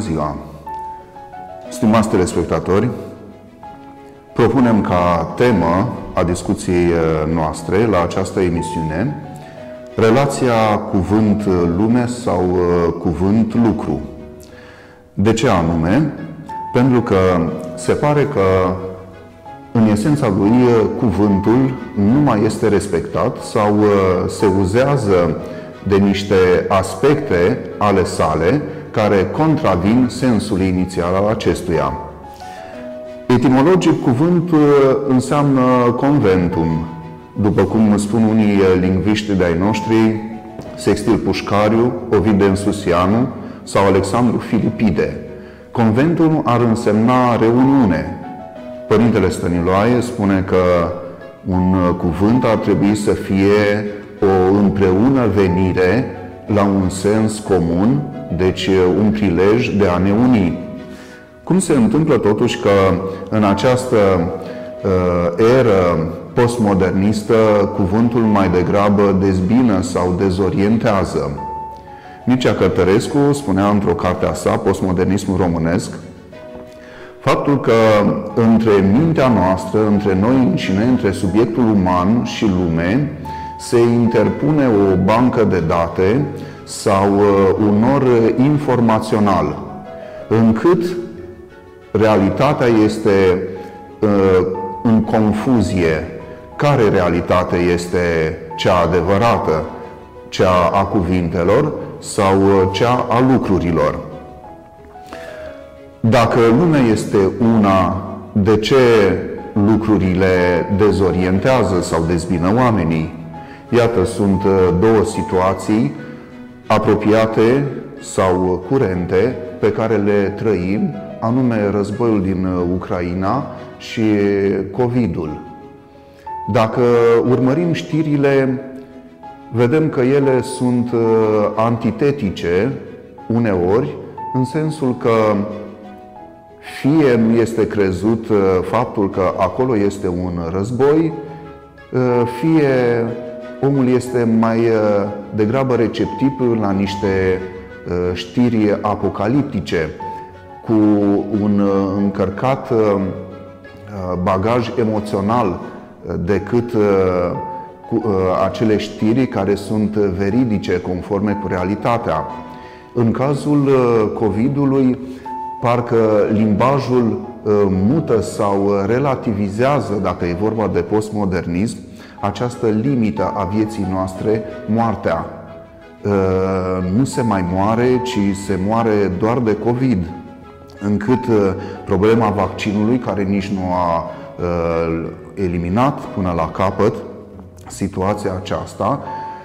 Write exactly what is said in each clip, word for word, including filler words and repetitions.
ziua! Stimați telespectatori, propunem ca temă a discuției noastre la această emisiune relația cuvânt-lume sau cuvânt-lucru. De ce anume? Pentru că se pare că în esența lui cuvântul nu mai este respectat sau se uzează de niște aspecte ale sale care contravin sensului inițial al acestuia. Etimologic, cuvântul înseamnă conventum, după cum spun unii lingviști de-ai noștri, Sextil Pușcariu, Ovid Ensusianu sau Alexandru Filipide. Conventum ar însemna reuniune. Părintele Stăniloae spune că un cuvânt ar trebui să fie o împreună venire la un sens comun, deci un prilej de a ne uni. Cum se întâmplă totuși că în această uh, eră postmodernistă cuvântul mai degrabă dezbină sau dezorientează? Mircea Cărtărescu spunea într-o carte a sa, Postmodernismul românesc, faptul că între mintea noastră, între noi înșine, între subiectul uman și lume, se interpune o bancă de date sau un nor informațional, încât realitatea este în confuzie. Care realitate este cea adevărată? Cea a cuvintelor sau cea a lucrurilor? Dacă lumea este una, de ce lucrurile dezorientează sau dezbină oamenii? Iată, sunt două situații apropiate sau curente pe care le trăim, anume războiul din Ucraina și COVID-ul. Dacă urmărim știrile, vedem că ele sunt antitetice uneori, în sensul că fie nu este crezut faptul că acolo este un război, fie omul este mai degrabă receptiv la niște știri apocaliptice cu un încărcat bagaj emoțional decât cu acele știri care sunt veridice, conforme cu realitatea. În cazul COVID-ului, parcă limbajul mută sau relativizează, dacă e vorba de postmodernism, această limită a vieții noastre, moartea. Nu se mai moare, ci se moare doar de COVID, încât problema vaccinului, care nici nu a eliminat până la capăt situația aceasta,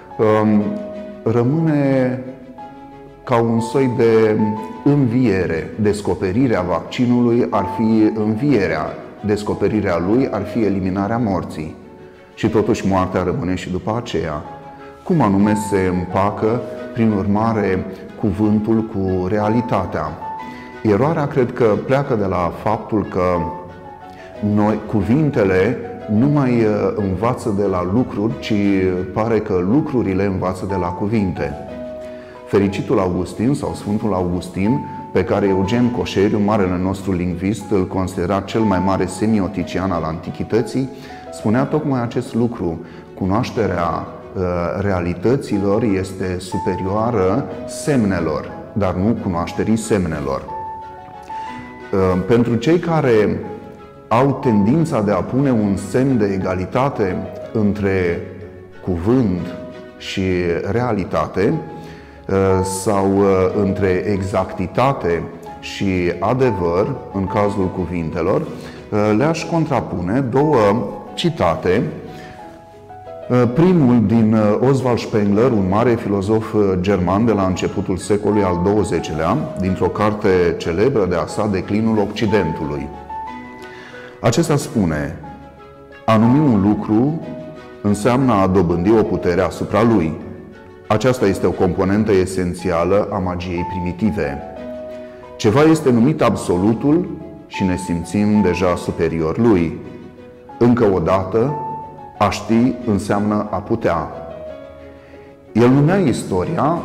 rămâne ca un soi de înviere. Descoperirea vaccinului ar fi învierea, descoperirea lui ar fi eliminarea morții. Și totuși moartea rămâne și după aceea. Cum anume se împacă, prin urmare, cuvântul cu realitatea? Eroarea cred că pleacă de la faptul că noi, cuvintele nu mai învață de la lucruri, ci pare că lucrurile învață de la cuvinte. Fericitul Augustin sau Sfântul Augustin, pe care Eugen Coșeriu, marele nostru lingvist, îl considera cel mai mare semiotician al antichității, spunea tocmai acest lucru. Cunoașterea realităților este superioară semnelor, dar nu cunoașterii semnelor. Pentru cei care au tendința de a pune un semn de egalitate între cuvânt și realitate, sau între exactitate și adevăr, în cazul cuvintelor, le-aș contrapune două citate. Primul din Oswald Spengler, un mare filozof german de la începutul secolului al douăzecelea, dintr-o carte celebră de a sa, Declinul Occidentului. Acesta spune: a numi un lucru înseamnă a dobândi o putere asupra lui. Aceasta este o componentă esențială a magiei primitive. Ceva este numit absolutul și ne simțim deja superior lui. Încă o dată, a ști înseamnă a putea. El numea istoria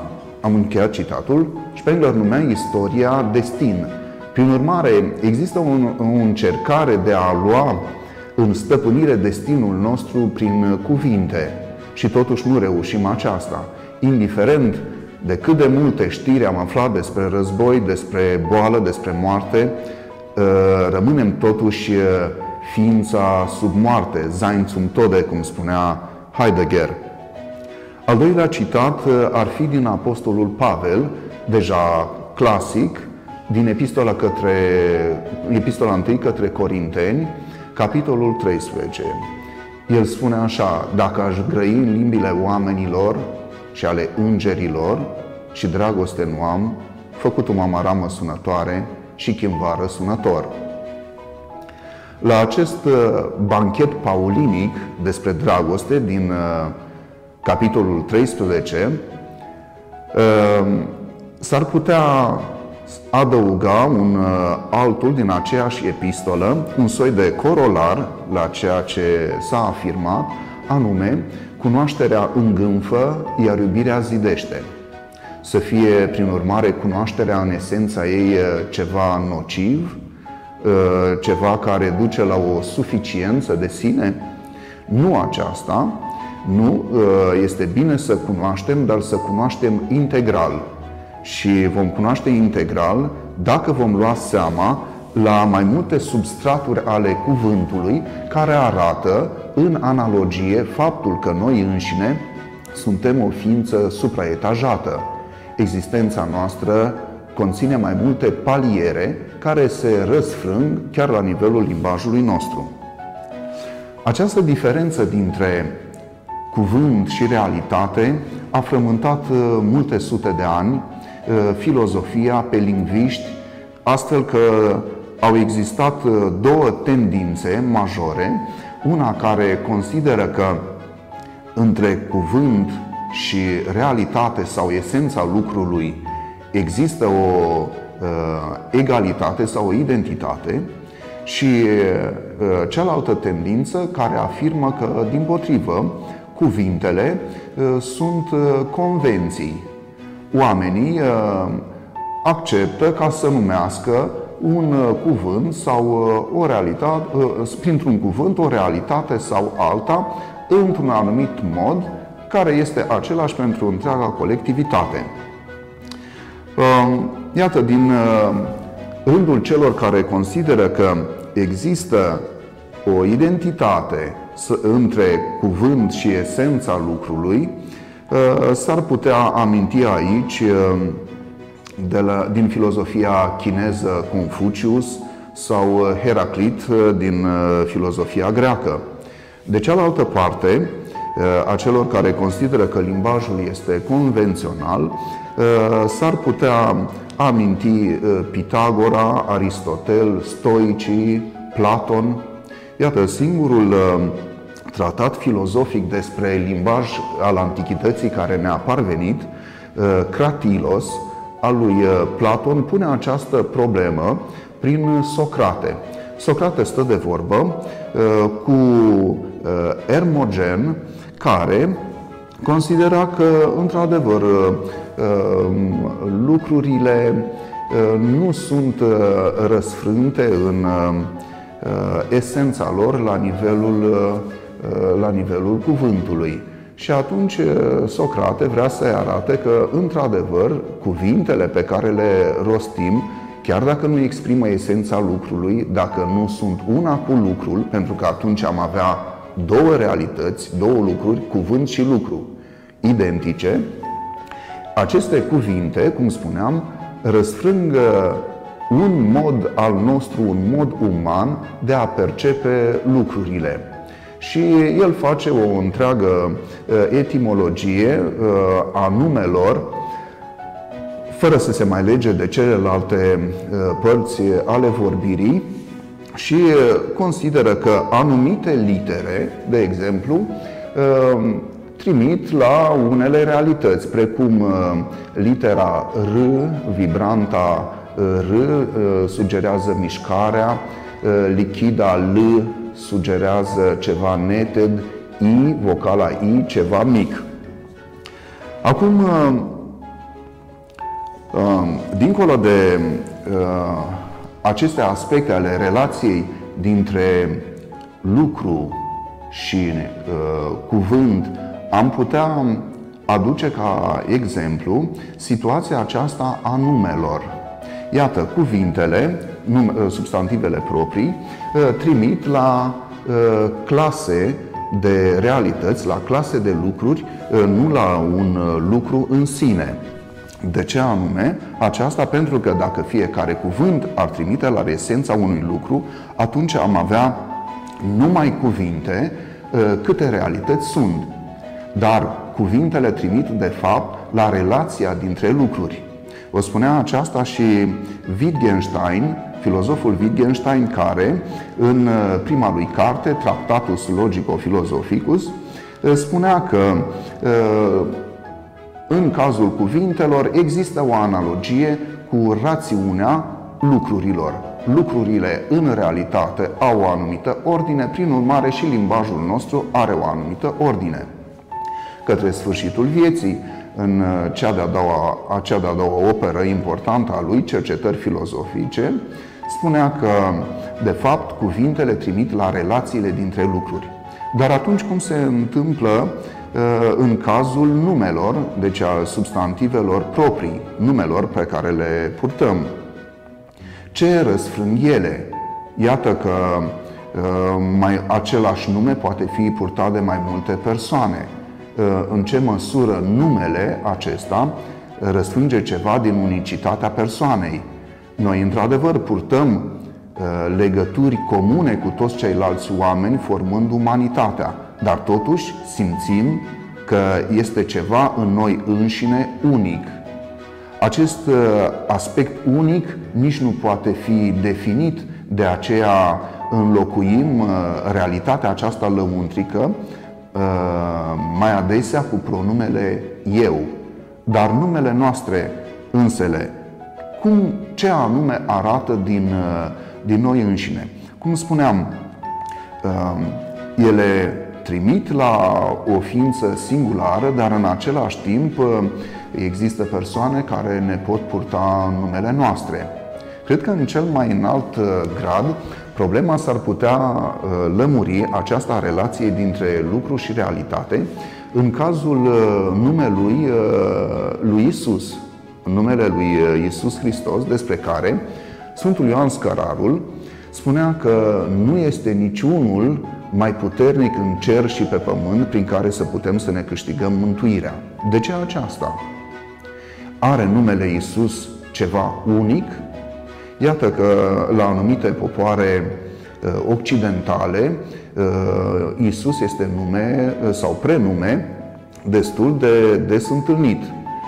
Am încheiat citatul. Spengler numea istoria destin. Prin urmare, există o încercare de a lua în stăpânire destinul nostru prin cuvinte și totuși nu reușim aceasta. Indiferent de cât de multe știri am aflat despre război, despre boală, despre moarte, rămânem totuși ființa sub moarte, sein zum Tode, cum spunea Heidegger. Al doilea citat ar fi din Apostolul Pavel, deja clasic, din Epistola, către, Epistola întâi către Corinteni, capitolul treisprezece. El spune așa: dacă aș grăi în limbile oamenilor și ale îngerilor și dragoste nu am, făcut-o m-am aramă sunătoare și chimvară sunător. La acest banchet paulinic despre dragoste din capitolul treisprezece s-ar putea adăuga un altul din aceeași epistolă, un soi de corolar la ceea ce s-a afirmat, anume: cunoașterea îngânfă, iar iubirea zidește. Să fie, prin urmare, cunoașterea în esența ei ceva nociv, ceva care duce la o suficiență de sine? Nu aceasta. Nu, este bine să cunoaștem, dar să cunoaștem integral. Și vom cunoaște integral dacă vom lua seama la mai multe substraturi ale cuvântului care arată în analogie faptul că noi înșine suntem o ființă supraetajată. Existența noastră conține mai multe paliere care se răsfrâng chiar la nivelul limbajului nostru. Această diferență dintre cuvânt și realitate a frământat multe sute de ani filozofia pe lingviști, astfel că au existat două tendințe majore, una care consideră că între cuvânt și realitate sau esența lucrului există o uh, egalitate sau o identitate, și uh, cealaltă tendință care afirmă că, dimpotrivă, cuvintele uh, sunt uh, convenții. Oamenii uh, acceptă ca să numească un uh, cuvânt sau uh, o realitate, uh, printr-un cuvânt o realitate sau alta, într-un anumit mod, care este același pentru întreaga colectivitate. Iată, din rândul celor care consideră că există o identitate între cuvânt și esența lucrului, s-ar putea aminti aici de la, din filozofia chineză Confucius sau Heraclit din filozofia greacă. De cealaltă parte, a celor care consideră că limbajul este convențional, s-ar putea aminti Pitagora, Aristotel, stoicii, Platon. Iată, singurul tratat filozofic despre limbaj al antichității care ne-a parvenit, Cratilos, al lui Platon, pune această problemă prin Socrate. Socrate stă de vorbă cu Hermogen, care considera că, într-adevăr, lucrurile nu sunt răsfrânte în esența lor la nivelul, la nivelul cuvântului. Și atunci Socrate vrea să-i arate că, într-adevăr, cuvintele pe care le rostim, chiar dacă nu exprimă esența lucrului, dacă nu sunt una cu lucrul, pentru că atunci am avea două realități, două lucruri, cuvânt și lucru, identice, aceste cuvinte, cum spuneam, răsfrâng un mod al nostru, un mod uman de a percepe lucrurile. Și el face o întreagă etimologie a numelor, fără să se mai lege de celelalte părți ale vorbirii, și consideră că anumite litere, de exemplu, trimit la unele realități, precum litera R, vibranta R, sugerează mișcarea, lichida L sugerează ceva neted, I, vocala I, ceva mic. Acum, Dincolo de aceste aspecte ale relației dintre lucru și cuvânt, am putea aduce ca exemplu situația aceasta a numelor. Iată, cuvintele, substantivele proprii, trimit la clase de realități, la clase de lucruri, nu la un lucru în sine. De ce anume? Aceasta pentru că dacă fiecare cuvânt ar trimite la esența unui lucru, atunci am avea numai cuvinte câte realități sunt. Dar cuvintele trimit de fapt la relația dintre lucruri. Vă spunea aceasta și Wittgenstein, filozoful Wittgenstein, care în prima lui carte, Tractatus Logico-Philosophicus, spunea că în cazul cuvintelor există o analogie cu rațiunea lucrurilor. Lucrurile în realitate au o anumită ordine, prin urmare și limbajul nostru are o anumită ordine. Către sfârșitul vieții, în cea de-a doua, a cea de-a doua operă importantă a lui, Cercetări filozofice, spunea că, de fapt, cuvintele trimit la relațiile dintre lucruri. Dar atunci cum se întâmplă în cazul numelor, deci a substantivelor proprii, numelor pe care le purtăm? Ce răsfrâng ele? Iată că mai, același nume poate fi purtat de mai multe persoane. În ce măsură numele acesta răsfrânge ceva din unicitatea persoanei? Noi, într-adevăr, purtăm legături comune cu toți ceilalți oameni, formând umanitatea, dar totuși simțim că este ceva în noi înșine unic. Acest aspect unic nici nu poate fi definit, de aceea înlocuim realitatea aceasta lăuntrică mai adesea cu pronumele eu. Dar numele noastre însele, cum, ce anume arată din, din noi înșine? Cum spuneam, ele trimit la o ființă singulară, dar în același timp există persoane care ne pot purta numele noastre. Cred că în cel mai înalt grad problema s-ar putea lămuri, această relație dintre lucru și realitate, în cazul numelui lui Isus, numele lui Isus Hristos, despre care Sfântul Ioan Scărarul spunea că nu este niciunul mai puternic în cer și pe pământ prin care să putem să ne câștigăm mântuirea. De ce aceasta? Are numele Isus ceva unic? Iată că la anumite popoare occidentale Isus este nume sau prenume destul de des întâlnit.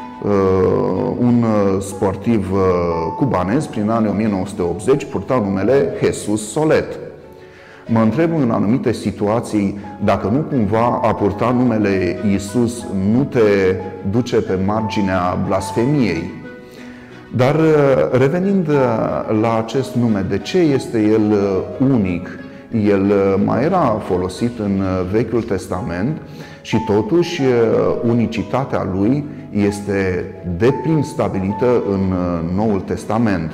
Un sportiv cubanez prin anii o mie nouă sute optzeci purta numele Jesus Solet. Mă întreb în anumite situații dacă nu cumva a purta numele Isus nu te duce pe marginea blasfemiei. Dar revenind la acest nume, de ce este el unic? El mai era folosit în Vechiul Testament și totuși unicitatea lui este deplin stabilită în Noul Testament.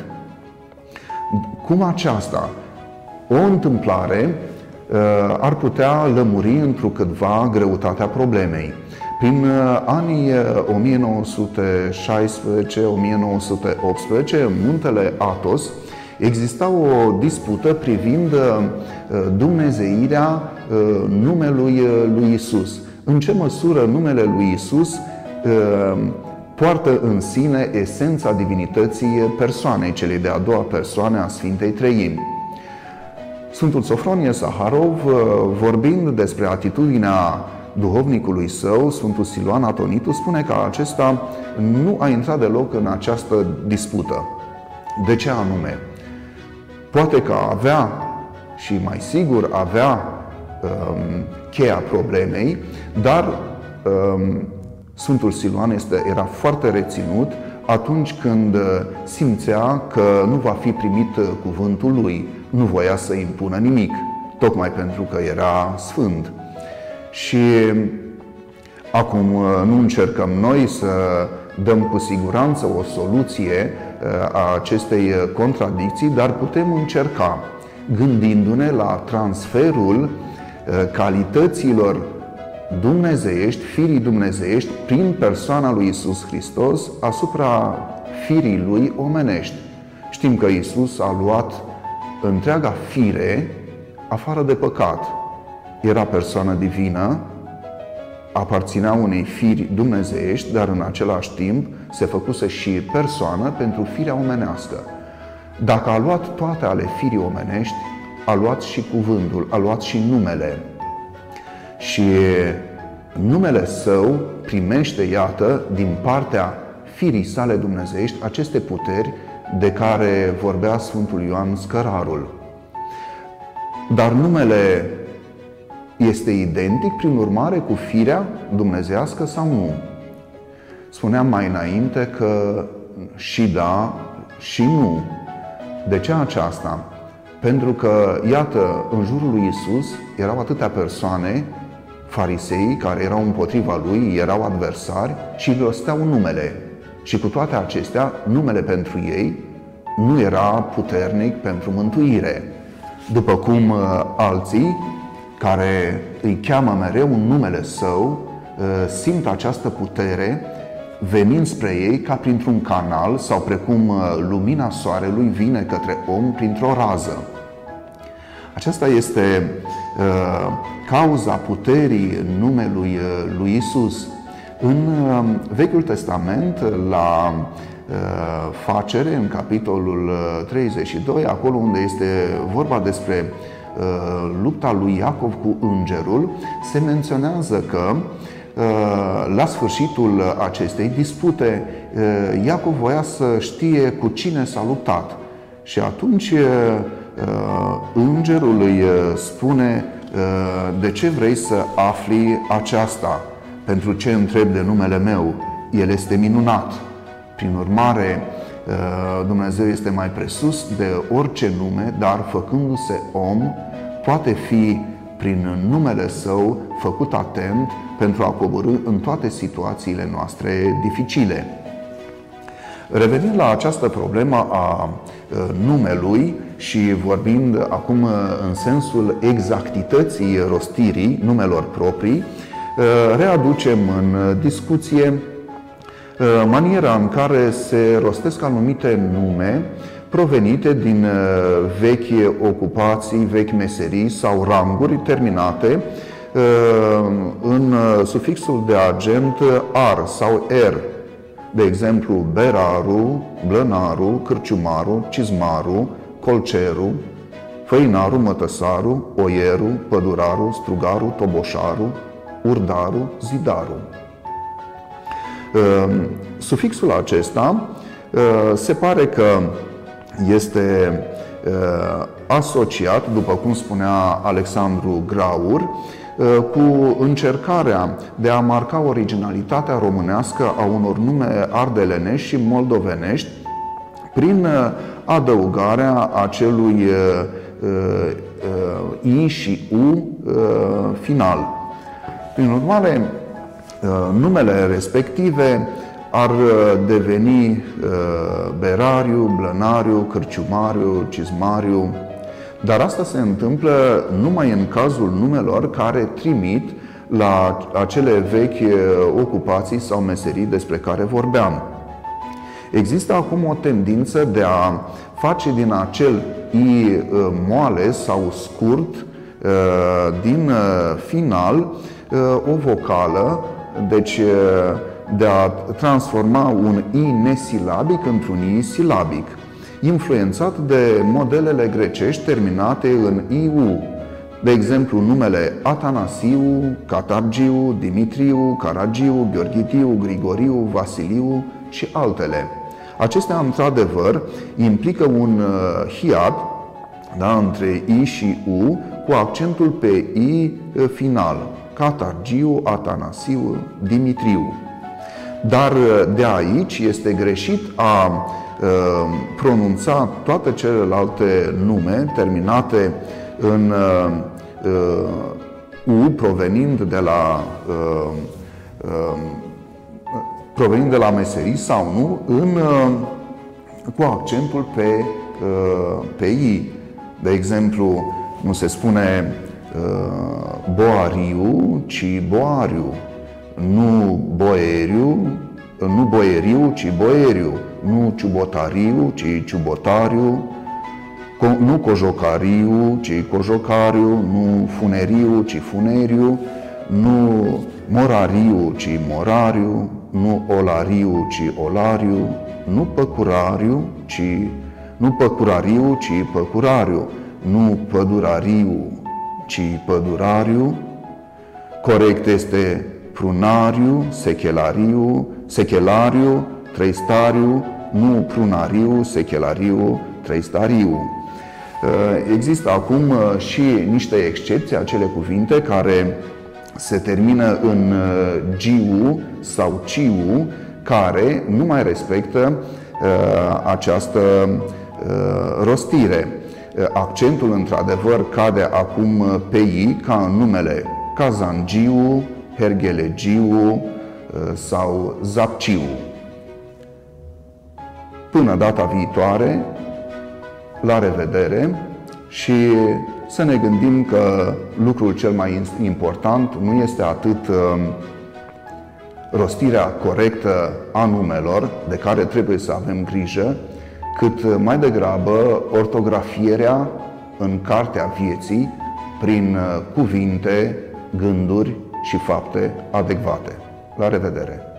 Cum aceasta? O întâmplare ar putea lămuri întrucâtva greutatea problemei. Prin anii o mie nouă sute șaisprezece - o mie nouă sute optsprezece, în muntele Athos, exista o dispută privind dumnezeirea numelui lui Isus. În ce măsură numele lui Isus poartă în sine esența divinității persoanei, celei de-a doua persoane a Sfintei Treimi. Sfântul Sofronie Saharov, vorbind despre atitudinea duhovnicului său, Sfântul Siluan Atonitu, spune că acesta nu a intrat deloc în această dispută. De ce anume? Poate că avea, și mai sigur avea, um, cheia problemei, dar um, Sfântul Siluan este, era foarte reținut atunci când simțea că nu va fi primit cuvântul lui. Nu voia să impună nimic, tocmai pentru că era sfânt. Și acum nu încercăm noi să dăm cu siguranță o soluție a acestei contradicții, dar putem încerca, gândindu-ne la transferul calităților dumnezeiești, firii dumnezeiești, prin persoana lui Iisus Hristos asupra firii lui omenești. Știm că Iisus a luat întreaga fire afară de păcat. Era persoană divină, aparținea unei firi dumnezeiești, dar în același timp se făcuse și persoană pentru firea omenească. Dacă a luat toate ale firii omenești, a luat și cuvântul, a luat și numele. Și numele Său primește, iată, din partea firii sale dumnezeiești, aceste puteri de care vorbea Sfântul Ioan Scărarul. Dar numele este identic, prin urmare, cu firea dumnezeiască sau nu? Spuneam mai înainte că și da și nu. De ce aceasta? Pentru că, iată, în jurul lui Iisus erau atâtea persoane, farisei, care erau împotriva lui, erau adversari și îi rosteau numele. Și cu toate acestea, numele pentru ei nu era puternic pentru mântuire. După cum alții, care îi cheamă mereu în numele Său, simt această putere venind spre ei ca printr-un canal sau precum lumina soarelui vine către om printr-o rază. Aceasta este uh, cauza puterii numelui lui Iisus. În uh, Vechiul Testament, la uh, Facere, în capitolul treizeci și doi, acolo unde este vorba despre uh, lupta lui Iacov cu îngerul, se menționează că uh, la sfârșitul acestei dispute, uh, Iacov voia să știe cu cine s-a luptat. Și atunci uh, îngerul îi spune: de ce vrei să afli aceasta? Pentru ce întrebi de numele meu? El este minunat. Prin urmare, Dumnezeu este mai presus de orice nume, dar făcându-se om, poate fi prin numele Său făcut atent pentru a coborî în toate situațiile noastre dificile. Revenind la această problemă a numelui și vorbind acum în sensul exactității rostirii numelor proprii, readucem în discuție maniera în care se rostesc anumite nume provenite din vechi ocupații, vechi meserii sau ranguri terminate în sufixul de agent ar sau er. De exemplu, beraru, blănaru, cârciumaru, cizmaru, colceru, făinaru, mătăsaru, oieru, păduraru, strugaru, toboșaru, urdaru, zidaru. Sufixul acesta se pare că este asociat, după cum spunea Alexandru Graur, cu încercarea de a marca originalitatea românească a unor nume ardelenești și moldovenești prin adăugarea acelui I și U final. Prin urmare, numele respective ar deveni berariu, blănariu, cârciumariu, cizmariu. Dar asta se întâmplă numai în cazul numelor care trimit la acele vechi ocupații sau meserii despre care vorbeam. Există acum o tendință de a face din acel I moale sau scurt din final o vocală, deci de a transforma un I nesilabic într-un I silabic, influențat de modelele grecești terminate în I U. De exemplu, numele Atanasiu, Catargiu, Dimitriu, Caragiu, Gheorghitiu, Grigoriu, Vasiliu și altele. Acestea, într-adevăr, implică un hiat, da, între I și U, cu accentul pe I final. Catargiu, Atanasiu, Dimitriu. Dar de aici este greșit a pronunța toate celelalte nume terminate în U, provenind de la provenind de la meserii sau nu, în, cu accentul pe, pe i. De exemplu, nu se spune boariu, ci boariu, nu boeriu, nu boieriu, ci boieriu, nu ciubotariu, ci ciubotariu, nu cojocariu, ci cojocariu, nu funeriu, ci funeriu, nu morariu, ci morariu, nu olariu, ci olariu, nu păcurariu, ci nu păcurariu, ci păcurariu, nu pădurariu, ci pădurariu. Corect este prunariu, sechelariu, sechelariu, treistariu, nu prunariu, sechelariu, treistariu. Există acum și niște excepții, acele cuvinte care se termină în giu sau ciu, care nu mai respectă această rostire. Accentul, într-adevăr, cade acum pe i, ca în numele Kazangiu, Hergelegiu sau Zapciu. Până data viitoare, la revedere și să ne gândim că lucrul cel mai important nu este atât rostirea corectă a numelor, de care trebuie să avem grijă, cât mai degrabă ortografierea în cartea vieții prin cuvinte, gânduri și fapte adecvate. La revedere!